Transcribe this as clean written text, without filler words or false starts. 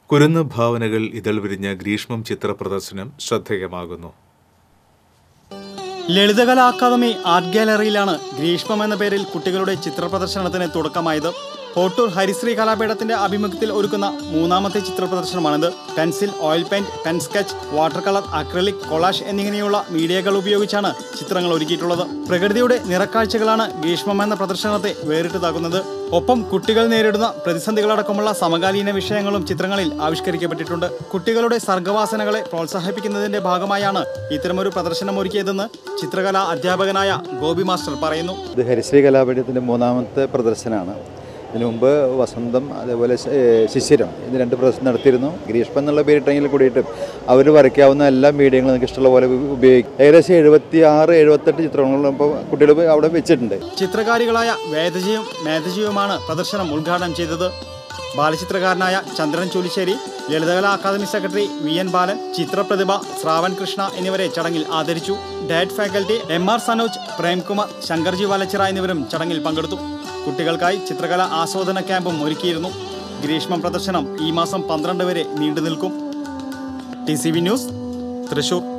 കുരുന്ന് ഭാവനകൾ ഇതൾ വിരിഞ്ഞ ഗ്രീഷ്മം ചിത്ര പ്രദർശനം ശ്രദ്ധേയമാകുന്നു. ലളിതകലാ അക്കാദമി ആർട്ട് ഗാലറിയിലാണ് ഗ്രീഷ്മം എന്ന പേരിൽ കുട്ടികളുടെ ചിത്ര പ്രദർശനത്തിന് തുടക്കമായത്. കോട്ടൂർ ഹരിശ്രീ കലാപീഠത്തിന്റെ ആഭിമുഖ്യത്തിൽ ഒരുക്കുന്ന മൂന്നാമത്തെ ചിത്ര പ്രദർശനമാണിത്. Pencil, oil paint, pen sketch, water colour, acrylic, collage എന്നിങ്ങനെയുള്ള മീഡിയകൾ ഉപയോഗിച്ചാണ് ചിത്രങ്ങൾ ഒരുക്കിയിട്ടുള്ളത്. പ്രകൃതിയുടെ നിറക്കാഴ്ചകളാണ് ഗ്രീഷ്മം എന്ന പ്രദർശനത്തെ വേറിട്ടതാക്കുന്നത്. ഒപ്പം കുട്ടികൾ നേരിടുന്ന പ്രതിസന്ധികളടക്കമുള്ള സമകാലീന വിഷയങ്ങളും ചിത്രങ്ങളിൽ ആവിഷ്കരിക്കപ്പെട്ടിട്ടുണ്ട്. കുട്ടികളുടെ സർഗവാസനകളെ പ്രോത്സാഹിപ്പിക്കുന്നതിന്റെ ഭാഗമായാണ് ഇത്തരമൊരു പ്രദർശനം ഒരുക്കിയതെന്ന് ചിത്രകലാ അധ്യാപകനായ ഗോപി മാസ്റ്റർ പറയുന്നു. ഇത് ഹരിശ്രീ കലാപീഠത്തിന്റെ മൂന്നാമത്തെ പ്രദർശനമാണ്. ഇതിനു മുമ്പ് വസന്തം, അതേപോലെ ശിശിരം, ഇത് 2 പ്രദർശനം നടത്തിയിരുന്നു. ഗ്രീഷ്മം എന്നുള്ള പേരിട്ടെങ്കിൽ കൂടിയിട്ട് അവർ വരയ്ക്കാവുന്ന എല്ലാ മീഡിയങ്ങളും നിങ്ങൾക്ക് ഇഷ്ടമുള്ള പോലെ ഉപയോഗിക്കും. ഏകദേശം 76-78 ചിത്രങ്ങളും ഇപ്പോൾ കുട്ടികൾ അവിടെ വെച്ചിട്ടുണ്ട്. ചിത്രകാരികളായ വേദജിയും മേധജിയുമാണ് പ്രദർശനം ഉദ്ഘാടനം ചെയ്തത്. ബാലചിത്രകാരനായ ചന്ദ്രൻ ചൂലിശ്ശേരി, ലളിതകലാ അക്കാദമി സെക്രട്ടറി VN ബാലൻ, ചിത്രപ്രതിഭ ശ്രാവൺ കൃഷ്ണ എന്നിവരെ ചടങ്ങിൽ ആദരിച്ചു. Diet faculty MR Sanoj, Premkumar, Shankarji Valachira എന്നിവരും ചടങ്ങിൽ പങ്കെടുത്തു. കുട്ടികൾക്കായി ചിത്രകലാ ആസ്വാദന ക്യാമ്പും ഒരുക്കിയിരുന്നു. ഗ്രീഷ്മം പ്രദർശനം ഈ മാസം 12 വരെ നീണ്ടു നിൽക്കും. TCV news, Thrissur.